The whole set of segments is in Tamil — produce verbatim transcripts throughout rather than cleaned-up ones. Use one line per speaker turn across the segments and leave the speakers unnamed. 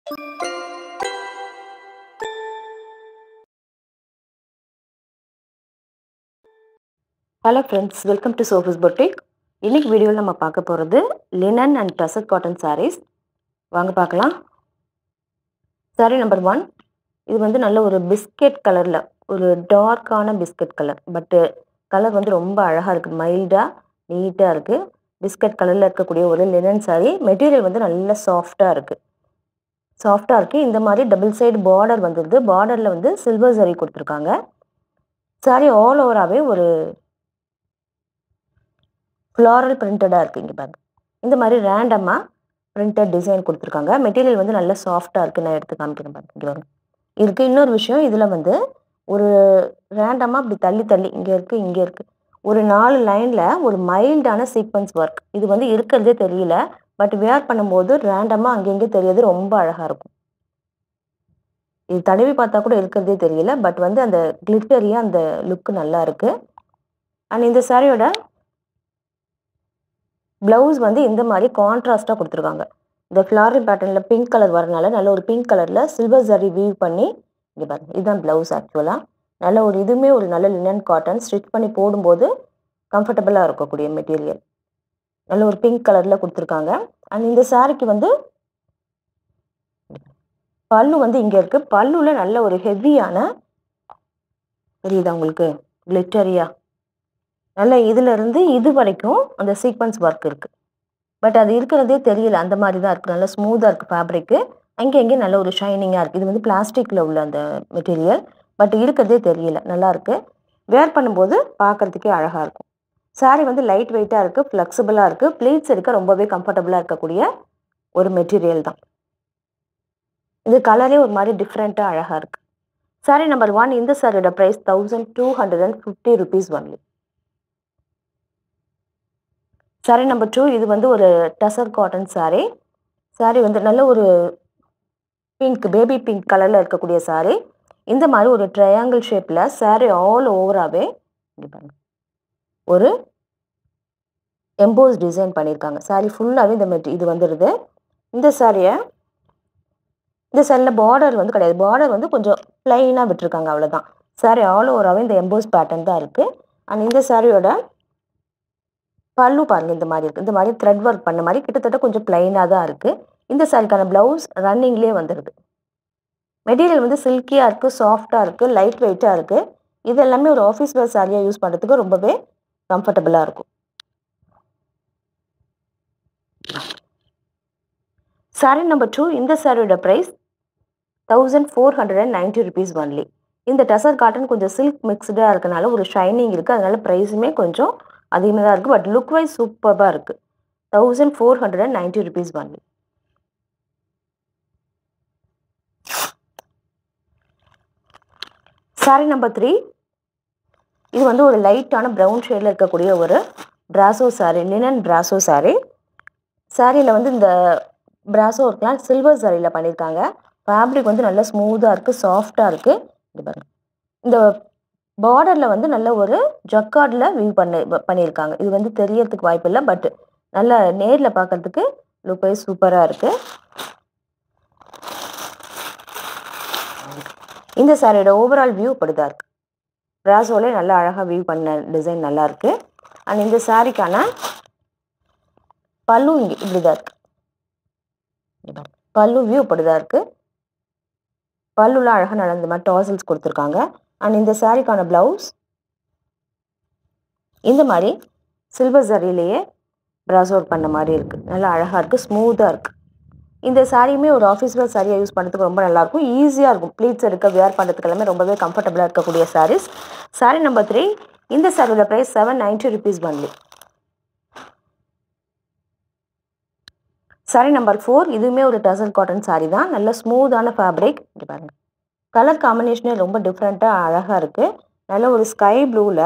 Hello friends, welcome to Sophys boutique. இன்னைக்கு வீடியோல நம்ம பார்க்க போறது linen and tussar cotton sarees. வாங்க பார்க்கலாம். saree number one. இது வந்து நல்ல ஒரு பிஸ்கட் கலர்ல, ஒரு டார்க்கான பிஸ்கட் கலர். பட் கலர் வந்து ரொம்ப அழகா இருக்கு. மைல்டா, நீட்டா இருக்கு. பிஸ்கட் கலர்ல இருக்கக்கூடிய ஒரு linen saree. மெட்டீரியல் வந்து நல்ல சாஃப்ட்டா இருக்கு. சாஃப்ட்டா இருக்கு. இந்த மாதிரி டபுள் சைடு பார்டர் வந்துருது. பார்டர்ல வந்து சில்வர் saree கொடுத்திருக்காங்க. saree ஆல் ஓவராவே ஒரு floral printed இருக்கு. இங்க பாருங்க. இந்த மாதிரி ரேண்டமா printed டிசைன் கொடுத்திருக்காங்க. மெட்டீரியல் வந்து நல்ல சாஃப்ட்டா இருக்கு. நான் எடுத்து காமிக்கிறேன் பாருங்க. இங்க பாருங்க. இருக்கு. இன்னொரு விஷயம், இதுல வந்து ஒரு ரேண்டமா அப்படி தள்ளி தள்ளி இங்க இருக்கு, இங்க இருக்கு. ஒரு நாலு லைன்ல ஒரு மைல்டான சீக்வென்ஸ் வர்க். இது வந்து இருக்கிறதே தெரியல. பட் வேர் பண்ணும்போது ரேண்டமா அங்கங்க தெரியுது. ரொம்ப அழகா இருக்கும். இது தடவி பார்த்தா கூட இருக்கிறதே தெரியல. பட் வந்து அந்த கிளிட்டரியா அந்த லுக் நல்லா இருக்கு. அண்ட் இந்த சாரியோட பிளவுஸ் வந்து இந்த மாதிரி கான்ட்ராஸ்டா கொடுத்திருக்காங்க. இந்த ஃப்ளாரல் பேட்டர்ன்ல பிங்க் கலர் வரனால நல்ல ஒரு பிங்க் கலர்ல சில்வர் ஜரி வீவ் பண்ணி இங்க பாருங்க. இதுதான் பிளவுஸ் ஆக்சுவலா. நல்ல ஒரு இதுமே ஒரு நல்ல லினன் காட்டன் ஸ்டிச் பண்ணி போடும்போது கம்ஃபர்டபுளா இருக்கக்கூடிய மெட்டீரியல். நல்ல ஒரு பிங்க் கலர்ல கொடுத்திருக்காங்க. அண்ட் இந்த சாரிக்கு வந்து பல்லு வந்து இங்க இருக்கு. பல்லுல நல்ல ஒரு ஹெவியான, தெரியுதா உங்களுக்கு, கிளிட்டரியா நல்ல இதுல இருந்து இது வரைக்கும் அந்த சீக்வென்ஸ் ஒர்க் இருக்கு. பட் அது இருக்கிறதே தெரியல. அந்த மாதிரி தான் இருக்கு. நல்ல ஸ்மூத்தா இருக்கு ஃபேப்ரிக். அங்கே அங்கே நல்ல ஒரு ஷைனிங்கா இருக்கு. இது வந்து பிளாஸ்டிக்ல உள்ள அந்த மெட்டீரியல். பட் இருக்கிறதே தெரியல. நல்லா இருக்கு. வேர் பண்ணும்போது பார்க்கறதுக்கே அழகா இருக்கும். சாரி வந்து லைட் வெயிட்டா இருக்கு, ஃப்ளெக்சிபிளா இருக்கு. ப்ளீட்ஸ் எடுக்க ரொம்பவே கம்ஃபர்டபுளா இருக்கக்கூடிய ஒரு மெட்டீரியல் தான். இது கலரே ஒரு மாதிரி டிஃப்ரெண்டா அழகா இருக்கு. Sari number one. இந்த சாரியோட price thousand two hundred and fifty rupees only. Sari number two. இது வந்து ஒரு டசர் காட்டன் சாரி. சாரி வந்து நல்ல ஒரு பிங்க், பேபி பிங்க் கலர்ல இருக்கக்கூடிய சாரி. இந்த மாதிரி ஒரு ட்ரையாங்கிள் ஷேப்ல சாரி ஆல் ஓவராவே ஒரு எம்போஸ் டிசைன் பண்ணியிருக்காங்க. சாரி ஃபுல்லாவே இந்த மெட்டி இது வந்துடுது. இந்த சாரியை இந்த சாரியில் பார்டர் வந்து கிடையாது. பார்டர் வந்து கொஞ்சம் பிளைனா விட்டுருக்காங்க, அவ்வளோதான். சாரி ஆல் ஓவராவே இந்த எம்போஸ் பேட்டர்ன் தான் இருக்கு. அண்ட் இந்த சாரியோட பல்லு பாருங்க இந்த மாதிரி இருக்கு. இந்த மாதிரி த்ரெட் ஒர்க் பண்ண மாதிரி கிட்டத்தட்ட கொஞ்சம் பிளைனா தான் இருக்கு. இந்த சாரிக்கான பிளவுஸ் ரன்னிங்லேயே வந்துடுது. மெட்டீரியல் வந்து சில்கியா இருக்கு, சாஃப்டா இருக்கு, லைட் வெயிட்டா இருக்கு. இது எல்லாமே ஒரு ஆஃபீஸ் வேர் சாரியா யூஸ் பண்றதுக்கு ரொம்பவே கம்ஃபர்டபுளா இருக்கும். Sari number two. இந்த சாரியோட price thousand four hundred and ninety rupees only. இந்த டசர் காட்டன் கொஞ்சம் சில்க் மிக்ஸ்டா இருக்கனால ஒரு ஷைனிங் இருக்கு. அதனால பிரைஸுமே கொஞ்சம் அதிகமாக தான் இருக்கு. பட் லுக் வைஸ் சூப்பர்பா இருக்கு. Thousand four hundred and ninety rupees only. Sari number three. இது வந்து ஒரு லைட்டான ப்ரௌன் ஷேட்ல இருக்கக்கூடிய ஒரு brasso sari, linen brasso sari. சாரியில் வந்து இந்த பிராசோ ஒர்க்லாம் சில்வர் சாரியில் பண்ணியிருக்காங்க. ஃபேப்ரிக் வந்து நல்லா ஸ்மூத்தாக இருக்குது, சாஃப்டாக இருக்குது. இது பாருங்க. இந்த பார்டரில் வந்து நல்ல ஒரு ஜக்கார்டில் வியூ பண்ணி பண்ணியிருக்காங்க. இது வந்து தெரியறதுக்கு வாய்ப்பு இல்லை. பட் நல்லா நேரில் பார்க்கறதுக்கு லுக் வைஸ் சூப்பராக இருக்குது. இந்த சாரியோட ஓவரால் வியூ இப்படிதான் இருக்கு. பிராசோலே நல்லா அழகாக வியூ பண்ண டிசைன் நல்லா இருக்கு. அண்ட் இந்த சாரிக்கான பல்லு இங்கே இப்படிதான் இருக்கு. பல்லு வியூ இப்படிதான் இருக்கு. பல்லுலாம் அழகாக நல்ல இந்த மாதிரி டாசல்ஸ் கொடுத்துருக்காங்க. அண்ட் இந்த சாரிக்கான பிளவுஸ் இந்த மாதிரி சில்வர் ஜரியிலேயே பிராசோ ஒர்க் பண்ண மாதிரி இருக்கு. நல்லா அழகாக இருக்கு, ஸ்மூத்தாக இருக்கு. இந்த சாரியுமே ஒரு ஆஃபீஸ் வேர் சாரியாக யூஸ் பண்ணுறதுக்கு ரொம்ப நல்லாயிருக்கும். ஈஸியாக இருக்கும். ப்ளீட்ஸ் எடுக்க வேர் பண்ணுறதுக்கு எல்லாமே ரொம்பவே கம்ஃபர்டபுளாக இருக்கக்கூடிய சாரீஸ். Sorry number three. இந்த சாரியோட price seven ninety rupees only. Sari number four. இதுவுமே ஒரு டசர் காட்டன் சாரி தான். நல்ல ஸ்மூத்தான ஃபேப்ரிக். இங்கே பாருங்க. கலர் காம்பினேஷனே ரொம்ப டிஃப்ரெண்ட்டாக அழகாக இருக்குது. நல்ல ஒரு ஸ்கை ப்ளூவில்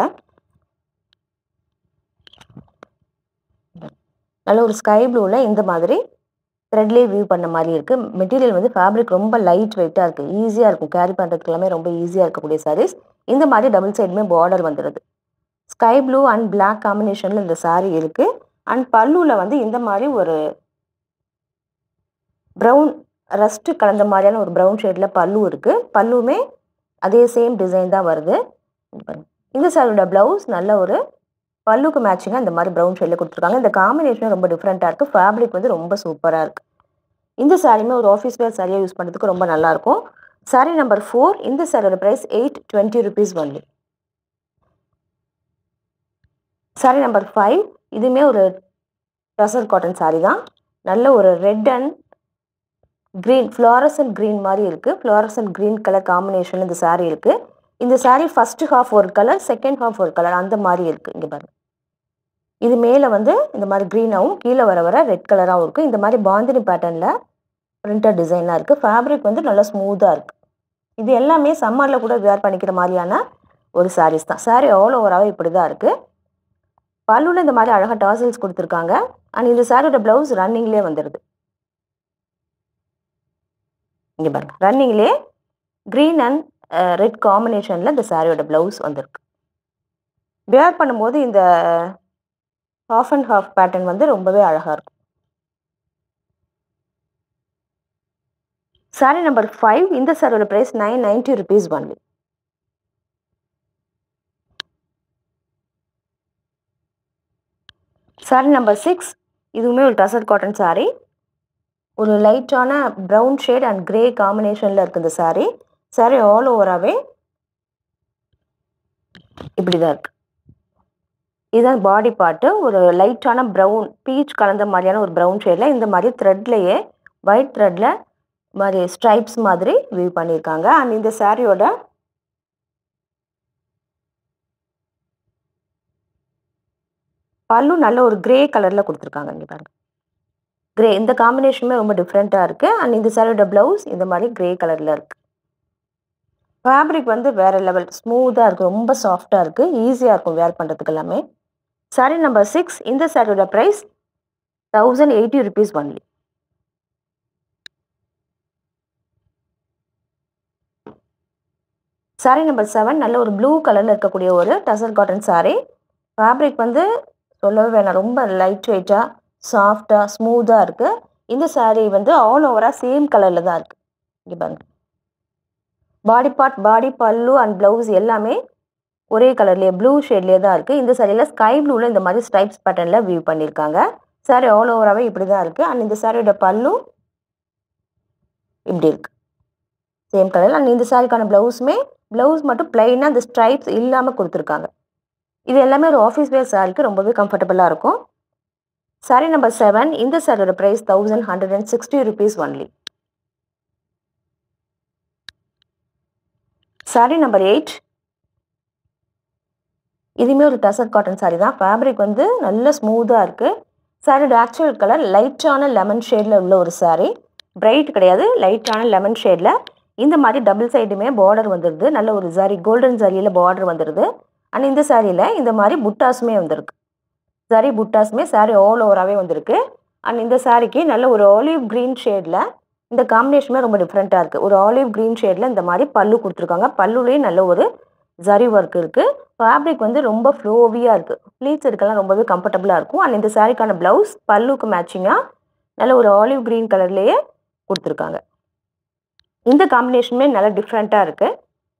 நல்ல ஒரு ஸ்கை ப்ளூவில் இந்த மாதிரி த்ரெட்லேயே வியூ பண்ண மாதிரி இருக்குது. மெட்டீரியல் வந்து ஃபேப்ரிக் ரொம்ப லைட் வெயிட்டாக இருக்குது. ஈஸியாக இருக்கும். கேரி பண்ணுறதுக்கு எல்லாமே ரொம்ப ஈஸியாக இருக்கக்கூடிய சாரீஸ். இந்த மாதிரி டபுள் சைடுமே பார்டர் வந்துடுது. ஸ்கை ப்ளூ அண்ட் பிளாக் காம்பினேஷனில் இந்த சாரீ இருக்குது. அண்ட் பல்லுவில் வந்து இந்த மாதிரி ஒரு ப்ரௌன் ரஸ்ட் கலந்த மாதிரியான ஒரு ப்ரௌன் ஷேடில் பல்லு இருக்குது. பல்லுமே அதே சேம் டிசைன் தான் வருது. இந்த சாரியோட ப்ளவுஸ் நல்ல ஒரு பல்லுக்கு மேட்சிங்காக இந்த மாதிரி ப்ரௌன் ஷேடில் கொடுத்துருக்காங்க. இந்த காம்பினேஷன் ரொம்ப டிஃப்ரெண்ட்டாக இருக்குது. ஃபேப்ரிக் வந்து ரொம்ப சூப்பராக இருக்குது. இந்த சாரியுமே ஒரு ஆஃபீஸ் வேர் சாரியாக யூஸ் பண்ணுறதுக்கு ரொம்ப நல்லாயிருக்கும். Sari number four. இந்த சாரியோட price eight twenty rupees only. Sari number five. இதுவுமே ஒரு டசர் காட்டன் சாரி தான். நல்ல ஒரு red and green fluorescent green மாதிரி இருக்குது. ஃப்ளாரசன்ட் க்ரீன் கலர் காம்பினேஷன் இந்த சாரீ இருக்குது. இந்த சாரீ ஃபஸ்ட்டு ஹாஃப் ஒரு கலர், செகண்ட் ஹாஃப் ஒரு கலர், அந்த மாதிரி இருக்குது. இங்கே பாருங்கள், இது மேலே வந்து இந்த மாதிரி க்ரீனாகவும் கீழே வர வர ரெட் கலராகவும் இருக்குது. இந்த மாதிரி பாந்தினி பேட்டர்னில் பிரிண்டட் டிசைனாக இருக்குது. ஃபேப்ரிக் வந்து நல்லா ஸ்மூத்தாக இருக்குது. இது எல்லாமே சம்மரில் கூட வேர் பண்ணிக்கிற மாதிரியான ஒரு சாரீஸ் தான். சாரீ ஆல் ஓவராகவே இப்படி தான் இருக்குது. பல்லுல இந்த மாதிரி அழகாக டாசல்ஸ் கொடுத்துருக்காங்க. அண்ட் இந்த சாரியோட ப்ளவுஸ் ரன்னிங்லேயே வந்துடுது. இங்கே பாருங்கள், ரன்னிங்லேயே க்ரீன் அண்ட் ரெட் காம்பினேஷனில் இந்த சாரியோட ப்ளவுஸ் வந்திருக்கு. வேர் பண்ணும்போது இந்த ஹாஃப் அண்ட் ஹாஃப் பேட்டர்ன் வந்து ரொம்பவே அழகாக இருக்கும். Sari number five. இந்த சாரியோட price nine ninety rupees only. Sari number six. இதுவுமே ஒரு டசர் காட்டன் சாரி. ஒரு லைட்டான ப்ரௌன் ஷேட் அண்ட் கிரே காம்பினேஷனில் இருக்குது இந்த சாரி. சாரி ஆல் ஓவராகவே இப்படி தான் இருக்குது. இதுதான் பாடி பார்ட்டு. ஒரு லைட்டான ப்ரௌன் பீச் கலந்த மாதிரியான ஒரு ப்ரௌன் ஷேடில் இந்த மாதிரி த்ரெட்லேயே ஒயிட் த்ரெட்டில் மாதிரி ஸ்ட்ரைப்ஸ் மாதிரி வியூ பண்ணியிருக்காங்க. அண்ட் இந்த சாரியோட பல்லு நல்ல ஒரு கிரே கலரில் கொடுத்துருக்காங்க. இங்கே பாருங்க, கிரே. இந்த காம்பினேஷனுமே ரொம்ப டிஃப்ரெண்ட்டாக இருக்குது. அண்ட் இந்த சாரியோட ப்ளவுஸ் இந்த மாதிரி கிரே கலரில் இருக்குது. ஃபேப்ரிக் வந்து வேறு லெவல் ஸ்மூத்தாக இருக்குது, ரொம்ப சாஃப்டாக இருக்குது, ஈஸியாக இருக்கும் வேர் பண்ணுறதுக்கு எல்லாமே. Sari number six. இந்த சாரியோட price thousand eighty rupees only. Sari number seven. நல்ல ஒரு ப்ளூ கலரில் இருக்கக்கூடிய ஒரு டசர் காட்டன் சாரி. ஃபேப்ரிக் வந்து சொல்லவே வேணாம், ரொம்ப லைட் வெயிட்டாக சாஃப்டாக ஸ்மூத்தாக இருக்குது. இந்த சாரீ வந்து ஆல் ஓவராக சேம் கலரில் தான் இருக்குது. இங்கே பாருங்க, பாடி பார்ட், பாடி, பல்லு அண்ட் ப்ளவுஸ் எல்லாமே ஒரே கலர்லேயே ப்ளூ ஷேட்லேயே தான் இருக்குது. இந்த சாரியில் ஸ்கை ப்ளூவில் இந்த மாதிரி ஸ்ட்ரைப்ஸ் பேட்டர்னில் வியூ பண்ணியிருக்காங்க. சாரி ஆல் ஓவராகவே இப்படி தான் இருக்குது. அண்ட் இந்த சாரியோட பல்லு இப்படி இருக்குது, சேம் கலர். அண்ட் இந்த சாரிக்கான ப்ளவுஸுமே ப்ளவுஸ் மட்டும் பிளைனாக அந்த ஸ்ட்ரைப்ஸ் இல்லாமல் கொடுத்துருக்காங்க. இது எல்லாமே ஒரு ஆஃபீஸ் வேர் சாரிக்கு ரொம்பவே கம்ஃபர்டபுளாக இருக்கும். Sari number seven. இந்த சாரியோட price thousand hundred and sixty rupees only. Sari number eight. இதுவுமே ஒரு டசர் காட்டன் சாரி தான். ஃபேப்ரிக் வந்து நல்ல ஸ்மூத்தாக இருக்குது. சாரியோட ஆக்சுவல் கலர் லைட்டான லெமன் ஷேடில் உள்ள ஒரு சாரி. பிரைட் கிடையாது, லைட்டான லெமன் ஷேடில் இந்த மாதிரி டபுள் சைடுமே பார்டர் வந்துடுது. நல்ல ஒரு சாரி கோல்டன் சாரியில் பார்டர் வந்துடுது. அண்ட் இந்த சாரியில் இந்த மாதிரி புட்டாஸுமே வந்திருக்கு. சாரி புட்டாஸுமே சாரி ஆல் ஓவராகவே வந்திருக்கு. அண்ட் இந்த சாரிக்கு நல்ல ஒரு ஆலிவ் க்ரீன் ஷேடில் இந்த காம்பினேஷனுமே ரொம்ப டிஃப்ரெண்ட்டாக இருக்குது. ஒரு ஆலிவ் க்ரீன் ஷேடில் இந்த மாதிரி பல்லு கொடுத்துருக்காங்க. பல்லுலேயே நல்ல ஒரு ஜரி ஒர்க் இருக்குது. ஃபேப்ரிக் வந்து ரொம்ப ஃப்ளோவியாக இருக்குது. ப்ளீட்ஸ் எடுக்கலாம் ரொம்பவே கம்ஃபர்டபுளாக இருக்கும். அண்ட் இந்த சாரிக்கான ப்ளவுஸ் பல்லுக்கு மேட்சிங்காக நல்ல ஒரு ஆலிவ் க்ரீன் கலர்லேயே கொடுத்துருக்காங்க. இந்த காம்பினேஷனுமே நல்லா டிஃப்ரெண்ட்டாக இருக்குது.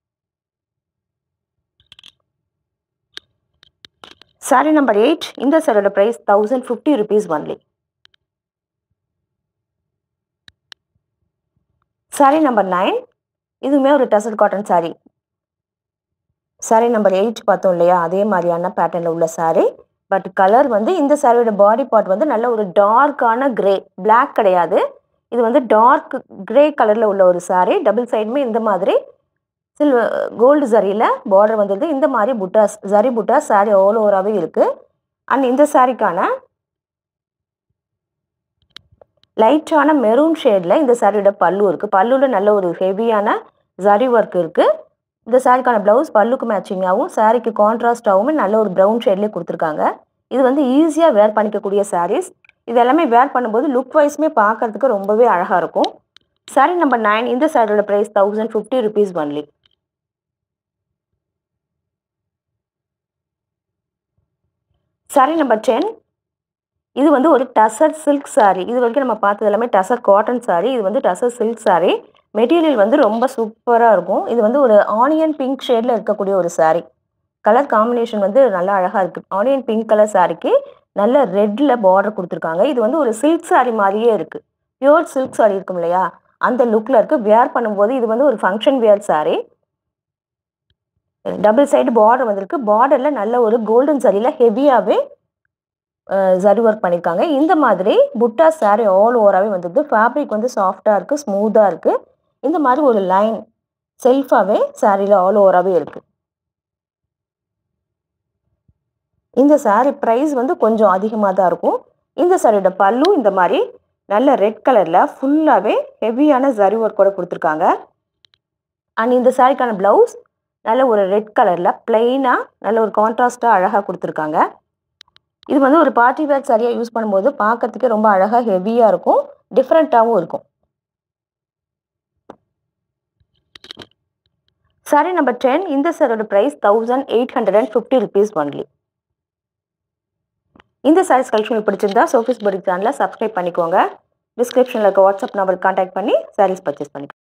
Sari number eight. இந்த சாரியோட price thousand fifty rupees only. Sari number nine. இதுவுமே ஒரு tussar cotton sari. Sari number eight பார்த்தோம் இல்லையா, அதே மாதிரியான பேட்டர்னில் உள்ள சாரி. பட் கலர் வந்து இந்த சாரியோட பாடி பார்ட் வந்து நல்ல ஒரு டார்க்கான கிரே, பிளாக் கிடையாது, இது வந்து டார்க் கிரே கலரில் உள்ள ஒரு சாரி. டபுள் சைடுமே இந்த மாதிரி சில்வர் கோல்டு ஜரியில் பார்டர் வந்துடுது. இந்த மாதிரி புட்டாஸ், ஜரி புட்டாஸ் சாரி ஆல் ஓவராகவே இருக்குது. அண்ட் இந்த சாரிக்கான லைட்டான மெரூன் ஷேடில் இந்த சாரியோட பல்லு இருக்குது. பல்லுவில் நல்ல ஒரு ஹெவியான ஜரி ஒர்க் இருக்குது. இந்த சாரிக்கான ப்ளவுஸ் பல்லுக்கு மேட்சிங்காகவும் சாரிக்கு கான்ட்ராஸ்டாகவும் நல்ல ஒரு ப்ரௌன் ஷேட்லேயே கொடுத்துருக்காங்க. இது வந்து ஈஸியாக வேர் பண்ணிக்கக்கூடிய சாரீஸ். இது எல்லாமே வேர் பண்ணும்போது லுக் வைஸுமே பார்க்கறதுக்கு ரொம்பவே அழகாக இருக்கும். Sari number nine. இந்த சாரியோட price thousand fifty rupees only. Sari number ten. இது வந்து ஒரு டசர் சில்க் saree. இது வரைக்கும் நம்ம பார்த்தது எல்லாமே டசர் காட்டன் saree. இது வந்து டசர் சில்க் saree. மெட்டீரியல் வந்து ரொம்ப சூப்பராக இருக்கும். இது வந்து ஒரு ஆனியன் பிங்க் ஷேடில் இருக்கக்கூடிய ஒரு saree. கலர் காம்பினேஷன் வந்து நல்லா அழகாக இருக்குது. ஆனியன் பிங்க் கலர் சாரிக்கு நல்ல ரெட்டில் பார்டர் கொடுத்துருக்காங்க. இது வந்து ஒரு சில்க் saree மாதிரியே இருக்குது. பியூர் சில்க் saree இருக்கும் இல்லையா, அந்த லுக்கில் இருக்குது. வேர் பண்ணும்போது இது வந்து ஒரு function wear saree. Double side border வந்திருக்கு. பார்டரில் நல்ல ஒரு கோல்டன் சாரியில் ஹெவியாகவே ஜரி ஒர்க் பண்ணியிருக்காங்க. இந்த மாதிரி புட்டா saree ஆல் ஓவராகவே வந்துடுது. ஃபேப்ரிக் வந்து சாஃப்டாக இருக்குது, ஸ்மூத்தாக இருக்குது. இந்த மாதிரி ஒரு லைன் செல்ஃபாகவே சாரியில் ஆல் ஓவராகவே இருக்குது. இந்த saree ப்ரைஸ் வந்து கொஞ்சம் அதிகமாக தான் இருக்கும். இந்த சாரியோட பல்லு இந்த மாதிரி நல்ல ரெட் கலரில் ஃபுல்லாகவே ஹெவியான ஜரி ஒர்க்கோட கொடுத்துருக்காங்க. அண்ட் இந்த சாரிக்கான ப்ளவுஸ் நல்ல ஒரு ரெட் கலரில் பிளெயினாக நல்ல ஒரு கான்ட்ராஸ்டாக அழகாக கொடுத்துருக்காங்க. இது வந்து ஒரு பார்ட்டி வேர் சாரியாக யூஸ் பண்ணும்போது பார்க்கறதுக்கே ரொம்ப அழகாக ஹெவியாக இருக்கும், டிஃப்ரெண்ட்டாகவும் இருக்கும். Sari number ten. இந்த சாரியோட price thousand eight hundred and fifty rupees only. இந்த சாரீஸ் கலெக்ஷன் பிடிச்சிருந்தா சோஃபிஸ் பொட்டிக் சேனலை சப்ஸ்கிரைப் பண்ணிக்கோங்க. டிஸ்கிரிப்ஷனில் இருக்க வாட்ஸ்அப் நம்பருக்கு கான்டாக்ட் பண்ணி சாரீஸ் பர்ச்சேஸ் பண்ணிக்கோங்க.